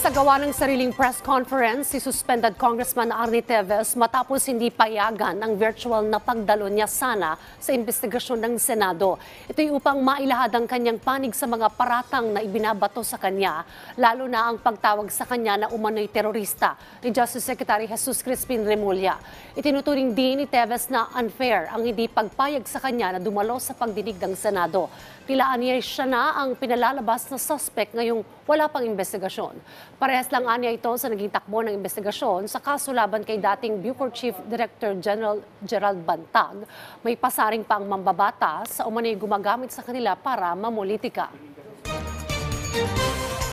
Nagsagawa ng sariling press conference si suspended Congressman Arnie Teves matapos hindi payagan ang virtual na pagdalo niya sana sa investigasyon ng Senado. Ito'y upang mailahad ang kanyang panig sa mga paratang na ibinabato sa kanya, lalo na ang pagtawag sa kanya na umano'y terorista ni Justice Secretary Jesus Crispin Remulla. Itinuturing din ni Teves na unfair ang hindi pagpayag sa kanya na dumalo sa pagdinig ng Senado. Tilaan niya siya na ang pinalalabas na suspect ngayong wala pang investigasyon. Parehas lang anya ito sa naging takbo ng investigasyon sa kaso laban kay dating Bucor Chief Director General Gerald Bantag. May pasaring pa ang mambabata sa umano'y gumagamit sa kanila para mamulitika.